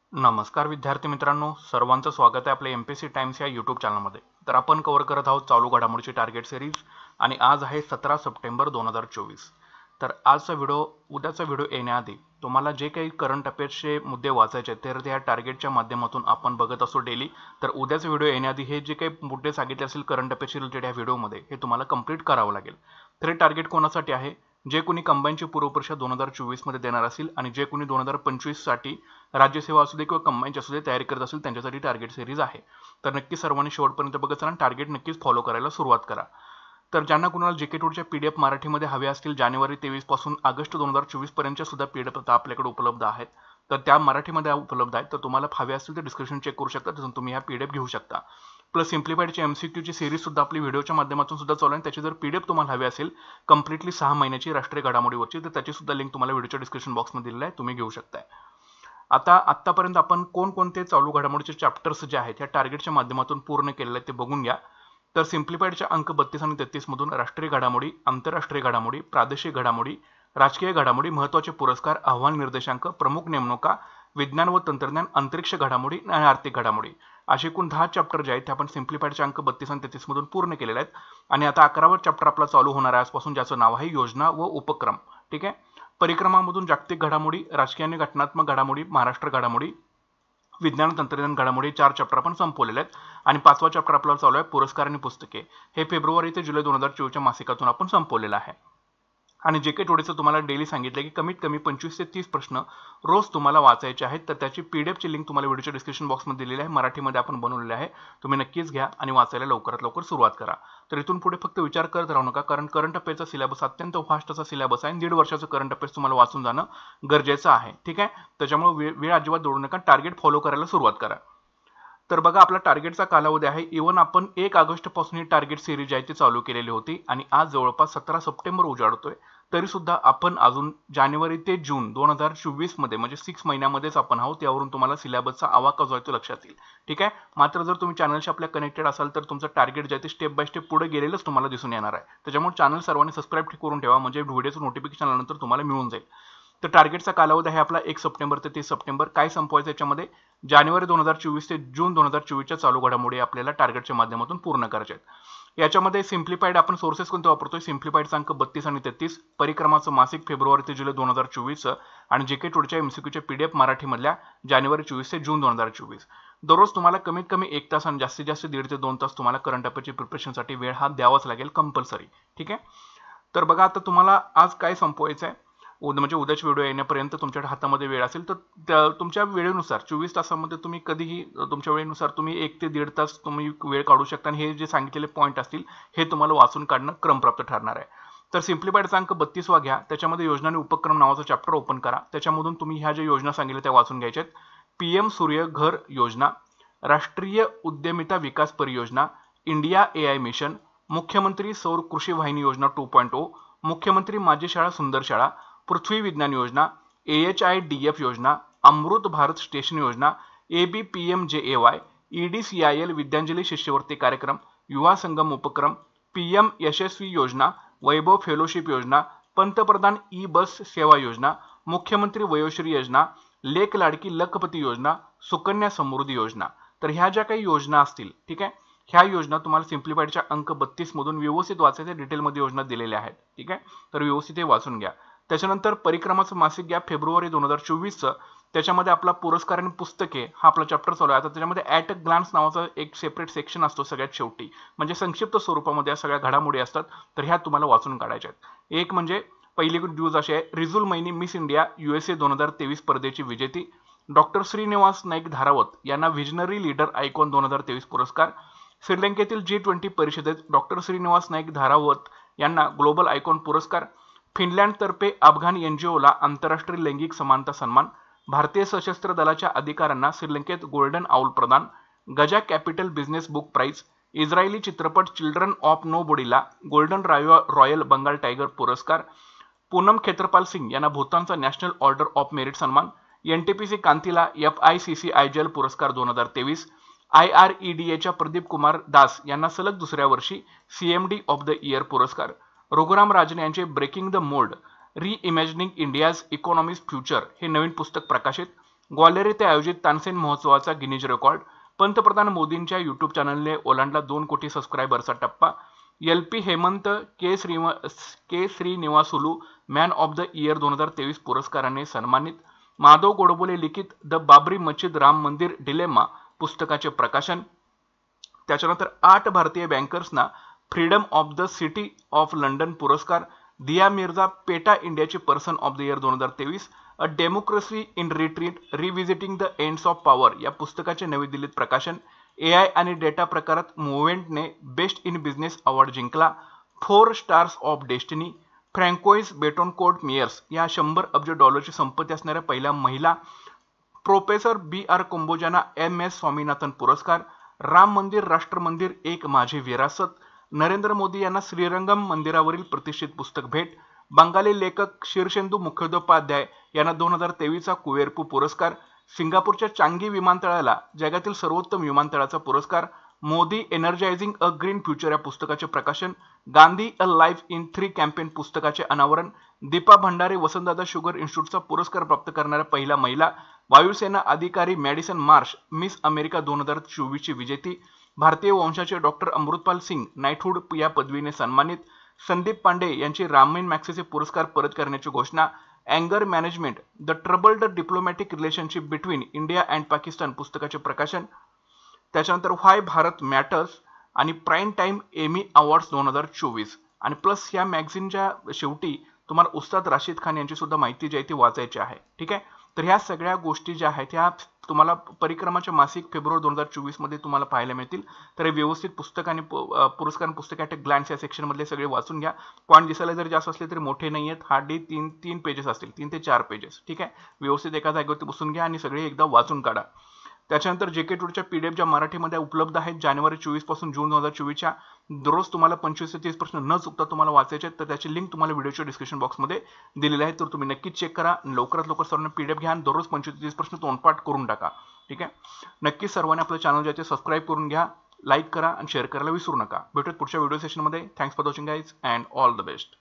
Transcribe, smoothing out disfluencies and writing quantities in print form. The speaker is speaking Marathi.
नमस्कार विद्यार्थी मित्रांनो, सर्वांचं स्वागत आहे आपल्या एमपीएससी टाइम्स या यूट्यूब चॅनलमध्ये। तर आपण कव्हर करत आहोत चालू घडामोडीची टार्गेट सिरीज आणि आज आहे 17 सप्टेंबर 2024। तर आजचा व्हिडिओ उद्याचा व्हिडिओ येण्याआधी तुम्हाला जे काही करंट अफेअर्सचे मुद्दे वाचायचे तर त्या टार्गेटच्या माध्यमातून आपण बघत असतो डेली। तर उद्याचा व्हिडिओ येण्याआधी हे जे काही मुद्दे सांगितले असेल करंट अफेअर्स रिलेटेड या व्हिडिओमध्ये हे तुम्हाला कंप्लीट करावं लागेल। तर हे टार्गेट कोणासाठी आहे? जे कोणी कंबाईनची पूर्वपरीक्षा 2024 मध्ये देणार असेल आणि जे कोणी 2025 साठी राज्यसेवा असू दे किंवा कंबाईनची असू दे तयारी करत असेल त्यांच्यासाठी टार्गेट सिरीज आहे। तर नक्की सर्वांनी शेवटपर्यंत बघत राहा, टार्गेट नक्कीच फॉलो करायला सुरुवात करा। तर ज्यांना कुणाला जीके टूरच्या पीडीएफ मराठीमध्ये हवे असतील जानेवारी 23 पासून ऑगस्ट 2024 पर्यंतच्या सुद्धा पीडीएफ आता आपल्याकडे उपलब्ध आहेत। तर त्या मराठीमध्ये उपलब्ध आहेत, तर तुम्हाला हवे असतील तर डिस्क्रिप्शन चेक करू शकता, तिथून तुम्ही ह्या पीडीएफ घेऊ शकता। प्लस सिम्प्लिफाईडची एमसीक्यूची सिरीज सुद्धा आपली व्हिडिओच्या माध्यमातून सुद्धा चालू आहे। त्याची जर पीडीएफ तुम्हाला हवी असेल कंप्लीटली 6 महिन्याची राष्ट्रीय घडामोडीवरची, तर त्याची सुद्धा लिंक तुम्हाला व्हिडिओच्या डिस्क्रिप्शन बॉक्समध्ये दिलेली आहे, तुम्ही घेऊ शकताय। आतापर्यंत आपण कोणकोणते चालू घडामोडीचे चॅप्टर्स जे आहेत या टार्गेटच्या माध्यमातून पूर्ण केलेले आहेत ते बघून घ्या। तर सिम्प्लिफाईडच्या अंक 32 आणि 33 मधून राष्ट्रीय घडामोडी, आंतरराष्ट्रीय घडामोडी, प्रादेशिक घडामोडी, राजकीय घडामोडी, महत्त्वाचे पुरस्कार, अहवाल निर्देशांक, प्रमुख नेमणुका, विज्ञान व तंत्रज्ञान, अंतरिक्ष घडामोडी आणि आर्थिक घडामोडी असे एकूण 10 चॅप्टर जे आहेत ते आपण सिम्प्लिफाईडच्या अंक 32 आणि 33 मधून पूर्ण केलेले आहेत। आणि आता 11वा चॅप्टर आपला चालू होणार आहे आजपासून, ज्याचं नाव आहे योजना व उपक्रम। ठीक आहे। परिक्रमामधून जागतिक घडामोडी, राजकीय आणि घटनात्मक घडामोडी, महाराष्ट्र घडामोडी, विज्ञान तंत्रज्ञान घडामोडी 4 चॅप्टर आपण संपवलेले आहेत। आणि 5वा चॅप्टर आपला चालू आहे पुरस्कार आणि पुस्तके, हे फेब्रुवारी ते जुलै 2024 च्या मासिकातून आपण संपवलेलं आहे। आणि जेके टुडेचं तुम्हाला डेली सांगितलं की कमीत कमी 25 ते 30 प्रश्न रोज तुम्हाला वाचायचे आहेत। तर त्याची पीडीएफची लिंक तुम्हाला व्हिडिओच्या डिस्क्रिप्शन बॉक्समध्ये दिलेली आहे, मराठीमध्ये आपण बनवलेले आहे, तुम्ही नक्कीच घ्या आणि वाचायला लवकरात लवकर सुरुवात करा। तर इथून पुढे फक्त विचार करत राहू नका, कारण करंट अफेअर्सचा सिलेबस अत्यंत फास्ट असा सिलेबस आहे आणि 1.5 वर्षाचं करंट अफेअर्स तुम्हाला वाचून जाणं गरजेचं आहे। ठीक आहे, त्याच्यामुळे वेळ अजिबात दौडू नका, टार्गेट फॉलो करायला सुरुवात करा। तर बघा, आपला टार्गेटचा कालावधी आहे, इव्हन आपण 1 ऑगस्ट पासून ही टार्गेट सिरीज आहे ती चालू केलेली होती आणि आज जवळपास 17 सप्टेंबर उजाडतोय, तरी सुद्धा आपण अजून जानेवारी ते जून 2024 मध्ये म्हणजे 6 महिन्यामध्येच आपण आहोत। यावरून तुम्हाला सिलेबसचा आवाका जो आहे तो लक्षात येईल। ठीक आहे, मात्र जर तुम्ही चॅनलशी आपल्या कनेक्टेड असाल तर तुमचं टार्गेट जे आहे ते स्टेप बाय स्टेप पुढे गेलेलंच तुम्हाला दिसून येणार आहे। त्याच्यामुळे चॅनल सर्वांनी सबस्क्राईब करून ठेवा, म्हणजे व्हिडिओचं नोटिफिकेशन आल्यानंतर तुम्हाला मिळून जाईल। तर टार्गेटचा कालावधी आहे आपला 1 सप्टेंबर ते 30 सप्टेंबर। काय संपवायचं याच्यामध्ये? जानेवारी 2024 ते जून 2024 च्या चालू घडामोडी आपल्याला टार्गेटच्या माध्यमातून पूर्ण करायचे आहेत। याच्यामध्ये सिम्प्लिफाईड आपण सोर्सेस कोणते वापरतोय? सिम्प्लिफाईडचा अंक 32 आणि 33, परिक्रमाचं मासिक फेब्रुवारी ते जुलै 2024 आणि जेके टूडच्या एमसीक्यूच्या पीडीएफ मराठीमधल्या जानेवारी 24 ते जून 2024। दररोज तुम्हाला कमीत कमी 1 तास आणि जास्तीत जास्त 1.5 ते 2 तास तुम्हाला करंट अफेअरची प्रिपरेशनसाठी वेळ हा द्यावाच लागेल कंपल्सरी। ठीक आहे, तर बघा आता तुम्हाला आज काय संपवायचं आहे, म्हणजे उद्याच्या व्हिडिओ येण्यापर्यंत तुमच्या हातामध्ये वेळ असेल तर तुमच्या वेळेनुसार 24 तासामध्ये तुम्ही कधीही तुमच्या वेळेनुसार तुम्ही 1 ते 1.5 तास तुम्ही वेळ काढू शकता आणि हे जे सांगितलेले पॉईंट असतील हे तुम्हाला वाचून काढणं क्रमप्राप्त ठरणार आहे। तर सिम्प्लिफाईडचा अंक 32 घ्या, त्याच्यामध्ये योजना आणि उपक्रम नावाचा चॅप्टर ओपन करा, त्याच्यामधून तुम्ही ह्या ज्या योजना सांगितल्या त्या वाचून घ्यायच्यात। पीएम सूर्य घर योजना, राष्ट्रीय उद्यमिता विकास परियोजना, इंडिया एआय मिशन, मुख्यमंत्री सौर कृषी वाहिनी योजना 2.0, मुख्यमंत्री माझी शाळा सुंदर शाळा, पृथ्वी विज्ञान योजना, AHIDF योजना, अमृत भारत स्टेशन योजना, ABPMJAY, EDCIL विद्यांजली शिष्यवृत्ती कार्यक्रम, युवा संगम उपक्रम, PM यशस्वी योजना, वैभव फेलोशिप योजना, पंतप्रधान ई बस सेवा योजना, मुख्यमंत्री वयोश्री योजना, लेक लाडकी लखपती योजना, सुकन्या समृद्धी योजना। तर ह्या ज्या काही योजना असतील, ठीक आहे, ह्या योजना तुम्हाला सिम्प्लिफाईडच्या अंक 32 मधून व्यवस्थित वाचायचे, डिटेलमध्ये योजना दिलेल्या आहेत। ठीक आहे, तर व्यवस्थित हे वाचून घ्या। त्याच्यानंतर परिक्रमाचं मासिक घ्या फेब्रुवारी 2024चं, त्याच्यामध्ये आपला पुरस्कार आणि पुस्तके हा आपला चॅप्टर चालू आहे। आता त्याच्यामध्ये ॲट अ ग्लान्स नावाचा एक सेपरेट सेक्शन असतो सगळ्यात शेवटी, म्हणजे संक्षिप्त स्वरूपामध्ये या सगळ्या घडामोडी असतात, तर ह्या तुम्हाला वाचून काढायच्या आहेत। एक म्हणजे पहिली न्यूज अशी आहे, रिजुल मैनी मिस इंडिया USA 2023 स्पर्धेची विजेती, डॉक्टर श्रीनिवास नाईक धारावत यांना व्हिजनरी लीडर आयकॉन 2023 पुरस्कार, श्रीलंकेतील G20 परिषदेत डॉक्टर श्रीनिवास नाईक धारावत यांना ग्लोबल आयकॉन पुरस्कार, फिनलँडतर्फे अफगाण एनजीओला आंतरराष्ट्रीय लैंगिक समानता सन्मान, भारतीय सशस्त्र दलाच्या अधिकाऱ्यांना श्रीलंकेत गोल्डन आउल प्रदान, Gaja capital business book prize, इस्रायली चित्रपट चिल्ड्रन ऑफ नो बॉडीला गोल्डन रॉयल बंगाल टायगर पुरस्कार, पूनम खेत्रपाल सिंग यांना भूतानचा नॅशनल ऑर्डर ऑफ मेरिट सन्मान, NTPC कांतीला FICCIGL पुरस्कार 2023, IREDAच्या प्रदीप कुमार दास यांना सलग दुसऱ्या वर्षी CMD ऑफ द इयर पुरस्कार, रघुराम राजन यांचे ब्रेकिंग द मोल्ड री इमॅजिनिंग इंडियाज इकॉनॉमीज फ्युचर हे नवीन पुस्तक प्रकाशित, ग्वाल्हेर येथे आयोजित तानसेन महोत्सवाचा गिनीज रेकॉर्ड. पंतप्रधान मोदींच्या युट्यूब चॅनलने ओलांडला 2 कोटी सबस्क्रायबरचा टप्पा. L P. Hemant K Srinivasulu man of the year 2023 पुरस्काराने सन्मानित. माधव गोडबोले लिखित द बाबरी मस्जिद राम मंदिर डिलेमा पुस्तकाचे प्रकाशन. त्याच्यानंतर 8 भारतीय बँकर्सना freedom of the city of London पुरस्कार. दिया मिर्झा पेटा इंडियाचे person of the year 2023. A democracy in retreat revisiting the ends of power या पुस्तकाचे नवी दिल्लीत प्रकाशन. AI आणि डेटा प्रकारात मुव्हेंटने बेस्ट इन बिझनेस अवॉर्ड जिंकला. 4 stars of destiny. Francoise Bettencourt Meyers या $100 अब्ज संपत्ती असणाऱ्या पहिल्या महिला. प्रोफेसर BR कुंबोजांना MS स्वामीनाथन पुरस्कार. राम मंदिर राष्ट्र मंदिर एक माझी विरासत. नरेंद्र मोदी यांना श्रीरंगम मंदिरावरील प्रतिष्ठित पुस्तक भेट. बंगाली लेखक शीर्षेंदू मुखोपाध्याय यांना 2023चा कुवेरपू पुरस्कार. सिंगापूरच्या चांगी विमानतळाला जगातील सर्वोत्तम विमानतळाचा पुरस्कार. Modi energising a green future या पुस्तकाचे प्रकाशन. Gandhi a life in 3 campaign पुस्तकाचे अनावरण. दीपा भंडारे वसंतदादा शुगर इन्स्टिट्यूटचा पुरस्कार प्राप्त करणाऱ्या पहिला महिला. वायुसेना अधिकारी मॅडिसन मार्श मिस अमेरिका 2024 ची विजेती. भारतीय वंशाचे डॉक्टर अमृतपाल सिंग नाईटहुड या पदवीने सन्मानित. संदीप पांडे यांची रामायण मॅक्सेसे पुरस्कार परत करण्याची घोषणा. अँगर management the troubled diplomatic relationship between India and Pakistan पुस्तकाचे प्रकाशन. त्याच्यानंतर व्हाय भारत मॅटर्स आणि प्राईम टाइम एमी अवॉर्ड्स 2024 आणि प्लस या मॅगझिनच्या शेवटी तुम्हाला उस्ताद राशीद खान यांची सुद्धा माहिती जी आहे ती वाचायची आहे. ठीक आहे, तर ह्या सगळ्या गोष्टी ज्या आहेत ह्या तुम्हाला परिक्रमाच्या मासिक फेब्रुवारी 2024 मध्ये तुम्हाला पाहायला मिळतील. तर हे व्यवस्थित पुस्तक आणि पुरस्कार पुस्तक ॲट ग्लॅन्स या सेक्शन मधले सगळे वाचून घ्या. पॉईंट दिसायला जर जास्त असले तरी मोठे नाही आहेत, हार्डली 3 पेजेस असतील, 3 ते 4 पेजेस. ठीक आहे, व्यवस्थित एका जागेवरती बसून घ्या आणि सगळे एकदा वाचून काढा. त्याच्यानंतर JK टूरच्या PDF ज्या मराठीमध्ये उपलब्ध आहेत जानेवारी 24 पासून जून 2024च्या दररोज तुम्हाला 25 ते 30 प्रश्न न चुकता तुम्हाला वाचायचे आहेत. तर त्याची लिंक तुम्हाला व्हिडिओच्या डिस्क्रिप्शन बॉक्समध्ये दिलेली आहे, तर तुम्ही नक्कीच चेक करा. लवकरात लवकर सर्वांना PDF घ्या आणि दररोज 25 ते 30 प्रश्न तोंडपाठ करून टाका. ठीक आहे, नक्कीच सर्वांनी आपलं चॅनल जे आहे सबस्क्राईब करून घ्या, लाईक करा आणि शेअर करायला विसरू नका. भेटूयात पुढच्या व्हिडिओ सेशनमध्ये. Thanks for watching guys and all the best.